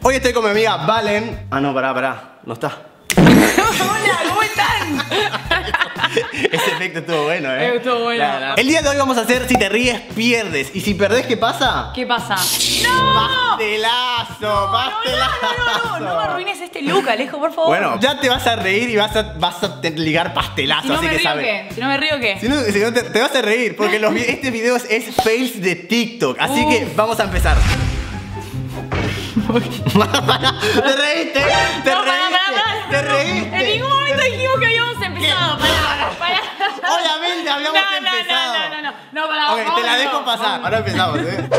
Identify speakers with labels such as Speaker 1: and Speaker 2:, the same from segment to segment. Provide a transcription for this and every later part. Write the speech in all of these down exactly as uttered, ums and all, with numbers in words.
Speaker 1: Hoy estoy con mi amiga Valen. Ah, no, pará, pará. No está.
Speaker 2: Hola, ¿cómo están?
Speaker 1: Ese efecto estuvo bueno, ¿eh?
Speaker 2: Estuvo bueno.
Speaker 1: La, la. El día de hoy vamos a hacer si te ríes, pierdes. Y si perdés, ¿qué pasa?
Speaker 2: ¿Qué pasa? ¡No!
Speaker 1: ¡Pastelazo!
Speaker 2: No,
Speaker 1: ¡Pastelazo!
Speaker 2: no, no, no, no, no me arruines este look, Alejo, por favor.
Speaker 1: Bueno, ya te vas a reír y vas a, vas a te- ligar pastelazo,
Speaker 2: si no
Speaker 1: así
Speaker 2: me
Speaker 1: que
Speaker 2: río,
Speaker 1: sabes.
Speaker 2: ¿qué? Si no me río, ¿qué?
Speaker 1: Si no, si no te, te vas a reír, porque los, vi- este video es, es fails de TikTok. Así
Speaker 2: Uf.
Speaker 1: que vamos a empezar. ¿Te reíste? ¿Te
Speaker 2: No, pará,
Speaker 1: reíste?
Speaker 2: pará, pará.
Speaker 1: ¿Te
Speaker 2: No,
Speaker 1: reíste?
Speaker 2: en ningún momento dijimos que habíamos empezado. Pará, pará.
Speaker 1: Obviamente habíamos
Speaker 2: no, no,
Speaker 1: empezado.
Speaker 2: No, no, no, no, no, pará,
Speaker 1: Ok, te la
Speaker 2: vamos,
Speaker 1: dejo
Speaker 2: vamos,
Speaker 1: pasar.
Speaker 2: vamos.
Speaker 1: Ahora empezamos, ¿eh?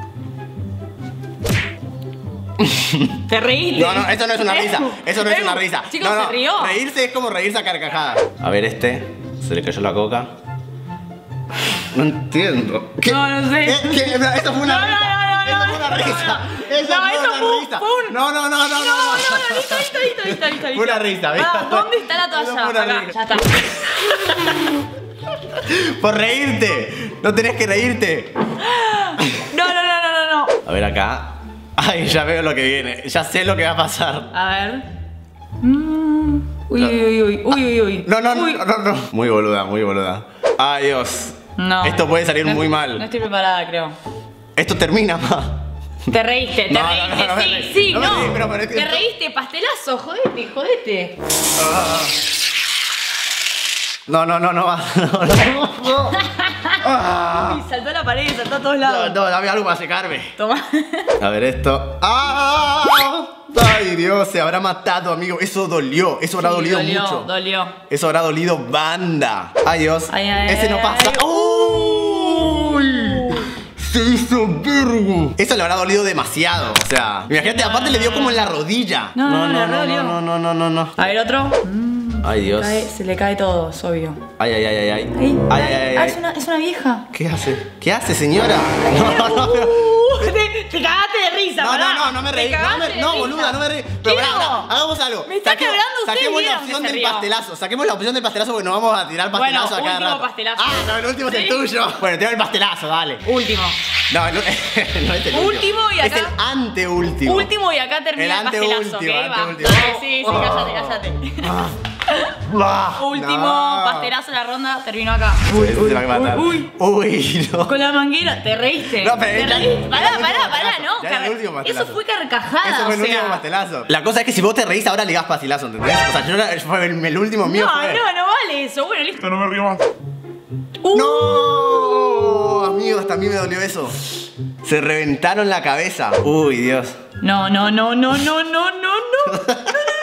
Speaker 2: ¿Te reíste?
Speaker 1: No, no, eso no es una risa. Eso no es una risa.
Speaker 2: Chicos,
Speaker 1: no, no.
Speaker 2: ¿se rió?
Speaker 1: Reírse es como reírse a carcajadas. A ver, este. Se le cayó la coca. No entiendo. ¿Qué?
Speaker 2: No, no sé.
Speaker 1: ¿Qué? ¿Qué? Eso fue una
Speaker 2: No, no,
Speaker 1: risa.
Speaker 2: no, no,
Speaker 1: Eso
Speaker 2: no,
Speaker 1: fue una
Speaker 2: no,
Speaker 1: risa.
Speaker 2: no.
Speaker 1: Eso
Speaker 2: No,
Speaker 1: fue
Speaker 2: eso
Speaker 1: una
Speaker 2: fue-
Speaker 1: risa.
Speaker 2: fue un-
Speaker 1: No, no, no, no, no.
Speaker 2: No, no, no, listo, listo, listo, listo, listo, listo.
Speaker 1: Fue una risa, ¿ves?
Speaker 2: Ah, ¿dónde está la
Speaker 1: Eso
Speaker 2: toalla?
Speaker 1: fue una
Speaker 2: Acá,
Speaker 1: risa.
Speaker 2: ya está.
Speaker 1: Por reírte. No tenés que reírte.
Speaker 2: No, no, no, no, no, no.
Speaker 1: A ver acá. Ay, ya veo lo que viene. Ya sé lo que va a pasar.
Speaker 2: A ver. Mm. Uy, uy, uy, uy, uy, uy, uy.
Speaker 1: No, no,
Speaker 2: Uy.
Speaker 1: no, no, no. Muy boluda, muy boluda. Ay, Dios.
Speaker 2: No.
Speaker 1: Esto puede salir
Speaker 2: No-
Speaker 1: muy mal.
Speaker 2: No estoy preparada, creo.
Speaker 1: Esto termina mal.
Speaker 2: Te reíste, te
Speaker 1: No, no,
Speaker 2: reíste,
Speaker 1: no, no me
Speaker 2: sí,
Speaker 1: reí.
Speaker 2: sí,
Speaker 1: No me
Speaker 2: no.
Speaker 1: reí, pero- pero es que-
Speaker 2: Te reíste, pastelazo, jodete, jodete.
Speaker 1: No, no, no, no va. No, no, no. Ah.
Speaker 2: Uy, saltó a la pared, saltó a todos
Speaker 1: No,
Speaker 2: lados.
Speaker 1: no, dame algo para secarme.
Speaker 2: Toma.
Speaker 1: A ver esto. ¡Ah! Ay, Dios, se habrá matado, amigo. Eso dolió. Eso habrá
Speaker 2: Sí,
Speaker 1: dolido
Speaker 2: dolió,
Speaker 1: mucho.
Speaker 2: Dolió.
Speaker 1: Eso habrá dolido banda. Ay, Dios.
Speaker 2: Ay, ay,
Speaker 1: Ese no
Speaker 2: ay,
Speaker 1: pasa.
Speaker 2: ay.
Speaker 1: ¡Uy! Se hizo vergo. Eso le habrá dolido demasiado. O sea, imagínate, aparte le dio como en la rodilla.
Speaker 2: No, no,
Speaker 1: no,
Speaker 2: le
Speaker 1: no,
Speaker 2: dolió.
Speaker 1: no, no, no, no, no.
Speaker 2: A ver, otro.
Speaker 1: Ay, Dios.
Speaker 2: Cae- se le cae todo, es obvio.
Speaker 1: Ay, ay, ay, ay, ay.
Speaker 2: Ahí.
Speaker 1: Ay, ay, ay,
Speaker 2: Ah,
Speaker 1: ay.
Speaker 2: es una, es una vieja.
Speaker 1: ¿Qué hace? ¿Qué hace, señora? No, no, pero.
Speaker 2: Uh, te, te cagaste de risa,
Speaker 1: No,
Speaker 2: pará.
Speaker 1: no, no, no me reí.
Speaker 2: Te
Speaker 1: No,
Speaker 2: cagaste
Speaker 1: me-
Speaker 2: de
Speaker 1: no,
Speaker 2: risa.
Speaker 1: boluda, no me reí.
Speaker 2: ¿Qué
Speaker 1: Pero pará,
Speaker 2: no?
Speaker 1: pará, hagamos algo.
Speaker 2: Me está
Speaker 1: Saquemos-
Speaker 2: quebrando, ustedes
Speaker 1: Saquemos la
Speaker 2: vieron
Speaker 1: opción
Speaker 2: que se
Speaker 1: del
Speaker 2: rió.
Speaker 1: pastelazo. Saquemos la opción del pastelazo porque nos vamos a tirar
Speaker 2: Bueno,
Speaker 1: pastelazo a cada
Speaker 2: último
Speaker 1: rato.
Speaker 2: pastelazo.
Speaker 1: Ah, no, el último es el
Speaker 2: ¿Sí?
Speaker 1: tuyo. Bueno, te doy el pastelazo, dale.
Speaker 2: Último.
Speaker 1: No, el, no es el
Speaker 2: Último y acá-
Speaker 1: Es el anteúltimo.
Speaker 2: Último y acá termina
Speaker 1: El
Speaker 2: el, pastelazo,
Speaker 1: anteúltimo,
Speaker 2: ¿ok? Va.
Speaker 1: anteúltimo.
Speaker 2: Dale, sí, sí, cállate, cállate.
Speaker 1: Ah,
Speaker 2: Último
Speaker 1: no.
Speaker 2: pastelazo de la ronda terminó acá.
Speaker 1: Ese se va a matar.
Speaker 2: uy,
Speaker 1: Uy, no.
Speaker 2: Con la manguera, ¿te reíste?
Speaker 1: No, pero
Speaker 2: ¿Te
Speaker 1: ya-
Speaker 2: reíste?
Speaker 1: ya
Speaker 2: Pará,
Speaker 1: el último
Speaker 2: pará, pará,
Speaker 1: pastelazo,
Speaker 2: ¿no?
Speaker 1: ya el
Speaker 2: Car-
Speaker 1: último pastelazo.
Speaker 2: Eso fue carcajada,
Speaker 1: Eso fue el
Speaker 2: o sea.
Speaker 1: último pastelazo. La cosa es que si vos te reís ahora ligás pastelazo, ¿entendés? O sea, yo no- fue el, el último mío
Speaker 2: No,
Speaker 1: fue.
Speaker 2: no, no vale eso. Bueno, listo.
Speaker 3: No me río más.
Speaker 2: Uh,
Speaker 1: ¡No! Amigos, también me dolió eso. Se reventaron la cabeza. Uy, Dios.
Speaker 2: No, no, no, no, no, no, no, no.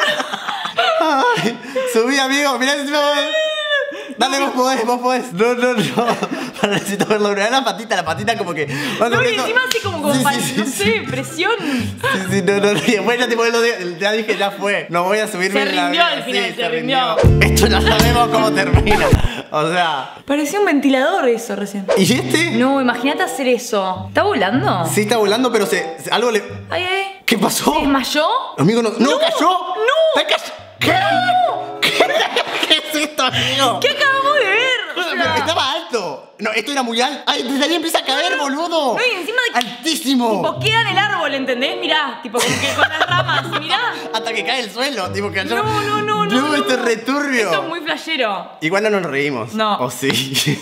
Speaker 1: Ay, subí, amigo. Mirá, dale, vos podés, vos podés. No, no, no. Necesito verlo. Mirá la patita, la patita como que.
Speaker 2: No, y encima así como, como
Speaker 1: Sí,
Speaker 2: para,
Speaker 1: sí,
Speaker 2: no
Speaker 1: sí,
Speaker 2: sé, presión.
Speaker 1: Sí, sí, no, no, no. Y después ya, tipo, lo de- ya dije, ya fue. No voy a subirme
Speaker 2: Se
Speaker 1: en la
Speaker 2: rindió
Speaker 1: vida.
Speaker 2: al final,
Speaker 1: Sí,
Speaker 2: se rindió.
Speaker 1: Esto ya sabemos cómo termina. O sea.
Speaker 2: Parecía un ventilador eso recién.
Speaker 1: ¿Y este?
Speaker 2: No, imagínate hacer eso. ¿Está volando?
Speaker 1: Sí, está volando, pero se, se- algo le.
Speaker 2: Ay, ay.
Speaker 1: ¿Qué pasó?
Speaker 2: ¿Se desmayó?
Speaker 1: Amigo, no. ¡No,
Speaker 2: No,
Speaker 1: cayó!
Speaker 2: no.
Speaker 1: ¡Se cayó! ¿Qué? ¿Qué? ¿Qué es esto, amigo?
Speaker 2: ¿Qué acabamos de ver? O sea,
Speaker 1: Pero estaba alto. No, esto era muy alto. Ay, desde ahí empieza a caer, boludo.
Speaker 2: No, y encima de-
Speaker 1: Altísimo.
Speaker 2: tipo, queda en el árbol, ¿entendés? Mirá, tipo, como que con las ramas, mirá.
Speaker 1: Hasta que cae el suelo, tipo que
Speaker 2: No, no, no, no.
Speaker 1: No, esto es returbio.
Speaker 2: Esto es muy flashero.
Speaker 1: Igual no nos reímos.
Speaker 2: No.
Speaker 1: ¿O sí?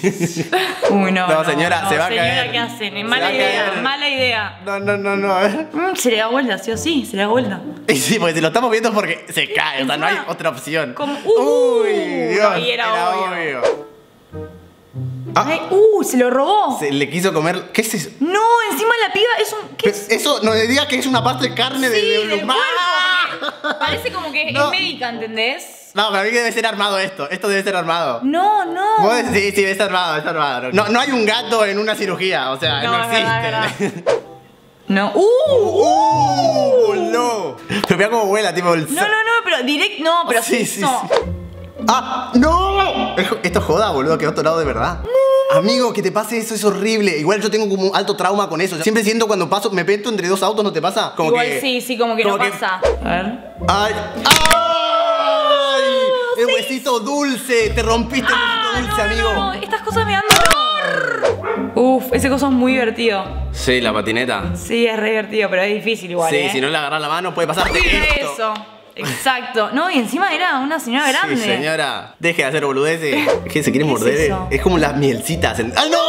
Speaker 2: Uy, no.
Speaker 1: No, señora, se va a
Speaker 2: señora,
Speaker 1: caer.
Speaker 2: ¿qué hacen?
Speaker 1: Se
Speaker 2: Mala
Speaker 1: va a
Speaker 2: idea,
Speaker 1: caer.
Speaker 2: mala idea.
Speaker 1: No, no, no, no. A ver.
Speaker 2: Mm, se le da vuelta, sí o sí, se le da vuelta.
Speaker 1: Y sí, porque si lo estamos viendo es porque se cae. O sea, no hay
Speaker 2: Encima,
Speaker 1: otra opción.
Speaker 2: como- uh,
Speaker 1: Uy, Dios.
Speaker 2: no, y era obvio.
Speaker 1: Ah,
Speaker 2: Ay, uh, se lo robó.
Speaker 1: se le quiso comer. ¿Qué es eso?
Speaker 2: No, encima la piba es un. ¿Qué es?
Speaker 1: Eso no le diga que es una parte de carne de,
Speaker 2: Sí,
Speaker 1: de un
Speaker 2: del
Speaker 1: humano.
Speaker 2: cuerpo. Parece como que
Speaker 1: No.
Speaker 2: es médica, ¿entendés?
Speaker 1: No, para mí que debe ser armado esto. Esto debe ser armado.
Speaker 2: No, no.
Speaker 1: ¿Vos decís? Sí, sí, está armado, está armado. No, no hay un gato en una cirugía, o sea, no,
Speaker 2: No, es verdad,
Speaker 1: existe.
Speaker 2: es No. Uh,
Speaker 1: ¡Uh! ¡No! Pero mira cómo vuela, tipo el.
Speaker 2: No, no, no, pero direct. No, pero
Speaker 1: Sí,
Speaker 2: sí,
Speaker 1: sí,
Speaker 2: no.
Speaker 1: sí. ¡Ah! ¡No! Esto es joda, boludo, quedó atorado de verdad. Amigo, que te pase eso es horrible. Igual yo tengo como un alto trauma con eso. Siempre siento cuando paso, me meto entre dos autos, ¿no te pasa? Como
Speaker 2: Igual
Speaker 1: que,
Speaker 2: sí, sí, como que
Speaker 1: como
Speaker 2: no
Speaker 1: que-
Speaker 2: pasa. A ver.
Speaker 1: ¡Ay! ¡Ay! El huesito dulce. Te rompiste el huesito dulce,
Speaker 2: Ah, no,
Speaker 1: amigo.
Speaker 2: no, no, estas cosas me dan dolor. Uf, ese coso es muy divertido.
Speaker 1: Sí, la patineta.
Speaker 2: Sí, es re divertido, pero es difícil igual,
Speaker 1: Sí,
Speaker 2: ¿eh?
Speaker 1: si no le agarras la mano puede pasarte
Speaker 2: Sí,
Speaker 1: esto.
Speaker 2: eso. Exacto. No, y encima era una señora grande.
Speaker 1: Sí, señora, deje de hacer boludeces. Es que se quiere
Speaker 2: ¿Qué es
Speaker 1: morder.
Speaker 2: eso?
Speaker 1: Es como las mielcitas. En... ¡Ay, no!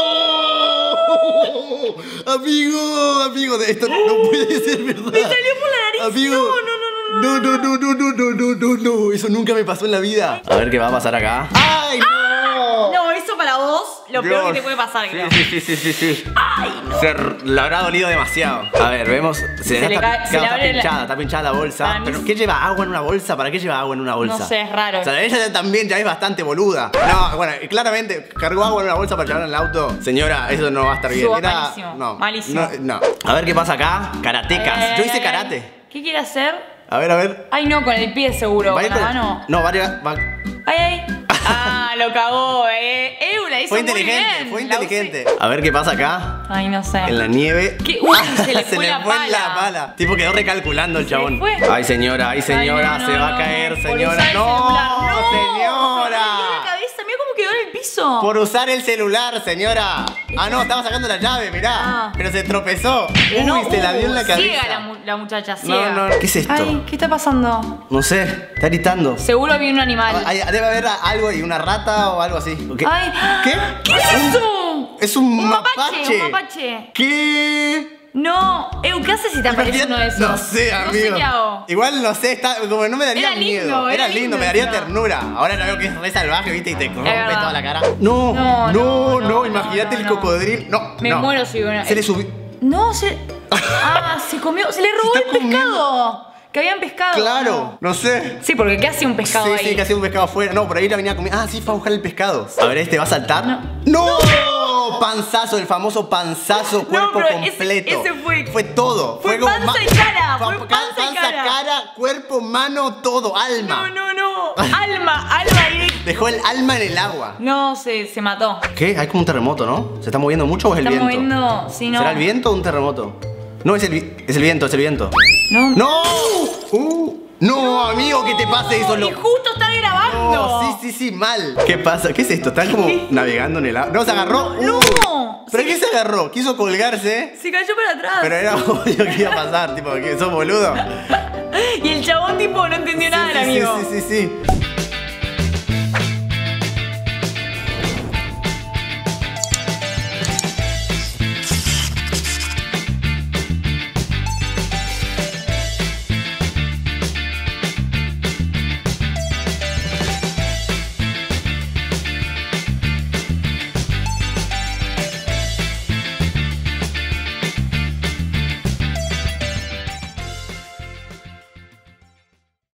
Speaker 1: Amigo, amigo, esto no puede ser verdad.
Speaker 2: Me salió por la nariz.
Speaker 1: Amigo.
Speaker 2: No, no, no, no.
Speaker 1: No, no, no, no, no, no, no, no, no. Eso nunca me pasó en la vida. A ver qué va a pasar acá. ¡Ay, no!
Speaker 2: No, eso para vos, lo
Speaker 1: Dios.
Speaker 2: peor que te puede pasar,
Speaker 1: Sí,
Speaker 2: creo.
Speaker 1: sí, sí, sí, sí, sí.
Speaker 2: Ay, no.
Speaker 1: Se le habrá dolido demasiado. A ver, vemos. Se,
Speaker 2: Se
Speaker 1: está,
Speaker 2: le cae- se
Speaker 1: claro,
Speaker 2: le
Speaker 1: está
Speaker 2: abre la-
Speaker 1: pinchada, está pinchada la bolsa.
Speaker 2: Para mí
Speaker 1: Pero
Speaker 2: sí.
Speaker 1: ¿qué lleva agua en una bolsa? ¿Para qué lleva agua en una bolsa?
Speaker 2: No sé, es raro.
Speaker 1: O sea, ella también ya es bastante boluda. No, bueno, claramente cargó agua en una bolsa para llevar en el auto. Señora, eso no va a estar bien.
Speaker 2: Estuvo
Speaker 1: Era...
Speaker 2: malísimo,
Speaker 1: No,
Speaker 2: malísimo.
Speaker 1: No, no. A ver qué pasa acá. Karatecas.
Speaker 2: Ay,
Speaker 1: Yo
Speaker 2: ay,
Speaker 1: hice
Speaker 2: ay,
Speaker 1: karate.
Speaker 2: ay. ¿Qué quiere hacer?
Speaker 1: A ver, a ver.
Speaker 2: Ay, no, con el pie seguro,
Speaker 1: ¿Va a
Speaker 2: con
Speaker 1: ir
Speaker 2: la
Speaker 1: con-
Speaker 2: mano.
Speaker 1: No, va a llegar- va-
Speaker 2: Ay, ay. Ah, lo cagó, eh. Eh, la hizo
Speaker 1: Fue
Speaker 2: muy
Speaker 1: inteligente,
Speaker 2: bien.
Speaker 1: fue
Speaker 2: La usé-
Speaker 1: inteligente. A ver qué pasa acá.
Speaker 2: Ay, no sé.
Speaker 1: En la nieve.
Speaker 2: ¿Qué? Uy, se le fue la
Speaker 1: la
Speaker 2: pala.
Speaker 1: pala. Tipo quedó recalculando el
Speaker 2: Se
Speaker 1: chabón.
Speaker 2: fue.
Speaker 1: Ay, señora, ay, señora,
Speaker 2: Ay, no,
Speaker 1: se
Speaker 2: no,
Speaker 1: va a
Speaker 2: no,
Speaker 1: caer,
Speaker 2: por
Speaker 1: señora.
Speaker 2: usar el
Speaker 1: No,
Speaker 2: celular. No,
Speaker 1: señora.
Speaker 2: se me dio la cabeza, mira cómo quedó en el piso.
Speaker 1: Por usar el celular, señora. Ah, no, estaba sacando la llave, mirá.
Speaker 2: Ah.
Speaker 1: Pero se tropezó.
Speaker 2: Pero
Speaker 1: Uy,
Speaker 2: no,
Speaker 1: se la dio en la
Speaker 2: uh,
Speaker 1: cabeza.
Speaker 2: Ciega la, mu- la muchacha,
Speaker 1: No,
Speaker 2: ciega.
Speaker 1: no, ¿qué es esto?
Speaker 2: Ay, ¿qué está pasando?
Speaker 1: No sé, está gritando.
Speaker 2: Seguro vi un animal.
Speaker 1: Ay, debe haber algo y una rata o algo así. ¿Qué?
Speaker 2: Ay,
Speaker 1: ¿Qué?
Speaker 2: ¿Qué es eso?
Speaker 1: Es un,
Speaker 2: Un
Speaker 1: mapache.
Speaker 2: mapache, un mapache.
Speaker 1: ¿Qué?
Speaker 2: No, Eu, ¿qué haces si te aparece uno de esos?
Speaker 1: No sé, amigo.
Speaker 2: No sé qué hago.
Speaker 1: Igual no sé, está, como no me daría
Speaker 2: Era
Speaker 1: miedo.
Speaker 2: lindo,
Speaker 1: Era
Speaker 2: era
Speaker 1: lindo,
Speaker 2: lindo
Speaker 1: me daría
Speaker 2: encima.
Speaker 1: ternura. Ahora la veo que es re salvaje, viste, y te rompe
Speaker 2: verdad.
Speaker 1: toda la cara. No, no,
Speaker 2: No,
Speaker 1: no,
Speaker 2: no, no,
Speaker 1: imagínate
Speaker 2: no,
Speaker 1: el
Speaker 2: no.
Speaker 1: cocodrilo. No,
Speaker 2: Me
Speaker 1: no.
Speaker 2: muero si una-
Speaker 1: Se le subió.
Speaker 2: No, se. Ah, se comió. Se le robó
Speaker 1: Se
Speaker 2: el
Speaker 1: está comiendo.
Speaker 2: pescado. Que habían pescado.
Speaker 1: Claro, no sé.
Speaker 2: Sí, porque ¿qué hace un pescado
Speaker 1: Sí,
Speaker 2: ahí?
Speaker 1: sí, que hacía un pescado afuera. No, por ahí la venía a comer. Ah, sí, fue a buscar el pescado. A ver, este va a saltar.
Speaker 2: No.
Speaker 1: ¡No! Panzazo, el famoso panzazo, cuerpo
Speaker 2: pero ese-
Speaker 1: completo.
Speaker 2: ese fue-
Speaker 1: Fue todo.
Speaker 2: fue
Speaker 1: como
Speaker 2: panza
Speaker 1: ma-
Speaker 2: y cara,
Speaker 1: pa-
Speaker 2: fue
Speaker 1: ca-
Speaker 2: panza y cara.
Speaker 1: cara, cuerpo, mano, todo, alma.
Speaker 2: No, no, no. Alma, alma directa.
Speaker 1: Dejó el alma en el agua.
Speaker 2: No, se, se mató.
Speaker 1: ¿Qué? Hay como un terremoto, ¿no? ¿Se está moviendo mucho o es el
Speaker 2: Está
Speaker 1: viento?
Speaker 2: moviendo. Sí, no.
Speaker 1: ¿Será el viento o un terremoto? No, es el, vi- es el viento, es el viento.
Speaker 2: No.
Speaker 1: ¡No! Uh, no, amigo, que te pase eso.
Speaker 2: Y
Speaker 1: Lo...
Speaker 2: justo está grabando.
Speaker 1: No, sí, sí, sí, mal. ¿Qué pasa? ¿Qué es esto? ¿Están como navegando en el agua? No, se agarró.
Speaker 2: No.
Speaker 1: Uh, ¿Pero qué se agarró? Quiso colgarse,
Speaker 2: Se cayó para atrás.
Speaker 1: pero era obvio que iba a pasar. Tipo, que sos boludo.
Speaker 2: Y el chabón tipo no entendió nada, el
Speaker 1: sí,
Speaker 2: amigo.
Speaker 1: sí, sí, sí, sí.